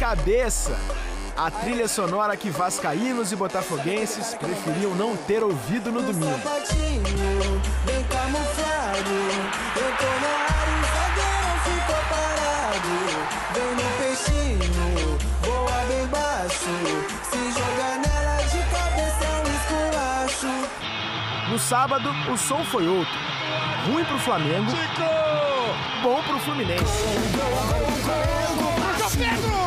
cabeça. A trilha sonora que vascaínos e botafoguenses preferiam não ter ouvido no domingo. Bem camuflado, eu tô na área, o zagueiro ficou parado. Vem no peixinho, voa bem baixo. Se jogar nela de cabeça é um esculacho. No sábado, o som foi outro. Ruim pro Flamengo, bom pro Fluminense. João Pedro!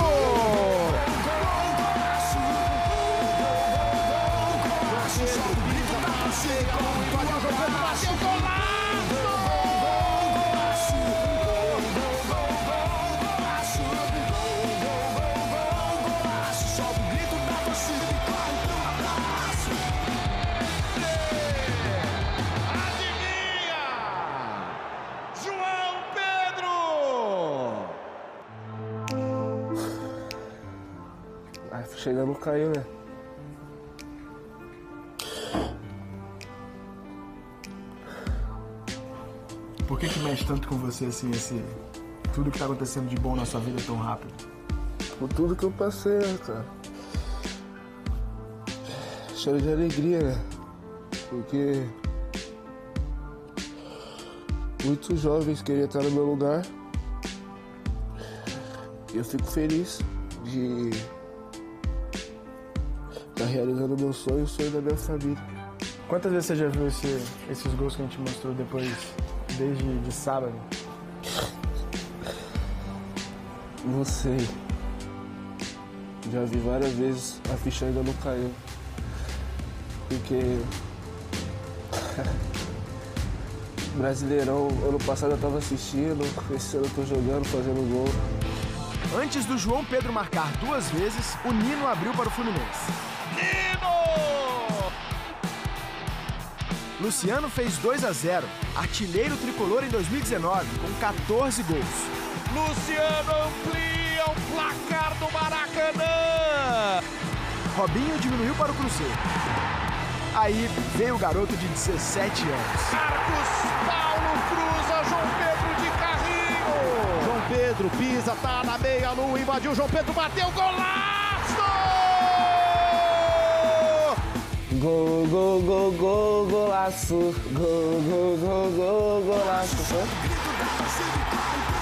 Chegando caiu, né? Por que mexe tanto com você, assim, tudo que tá acontecendo de bom na sua vida tão rápido? Por tudo que eu passei, né, cara? Cheio de alegria, né? Porque muitos jovens queriam estar no meu lugar. E eu fico feliz de estar realizando meu sonho e o sonho da minha família. Quantas vezes você já viu esses gols que a gente mostrou depois, desde de sábado? Não sei. Já vi várias vezes, a ficha ainda não caiu. Porque Brasileirão, ano passado eu tava assistindo, esse ano eu tô jogando, fazendo gol. Antes do João Pedro marcar 2 vezes, o Nino abriu para o Fluminense. Nino! Luciano fez 2-0, artilheiro tricolor em 2019, com 14 gols. Luciano amplia o placar do Maracanã! Robinho diminuiu para o Cruzeiro. Aí veio o garoto de 17 anos. Marcos Paulo cruza, João Pedro de carrinho! João Pedro pisa, tá na meia-lua, invadiu, João Pedro bateu, golaço! Gol, gol, gol, gol, golaço. Gol, gol, gol, gol, golaço.